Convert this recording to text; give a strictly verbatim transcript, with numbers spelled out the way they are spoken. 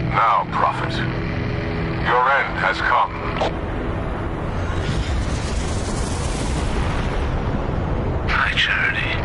Now, Prophet, your end has come. My journey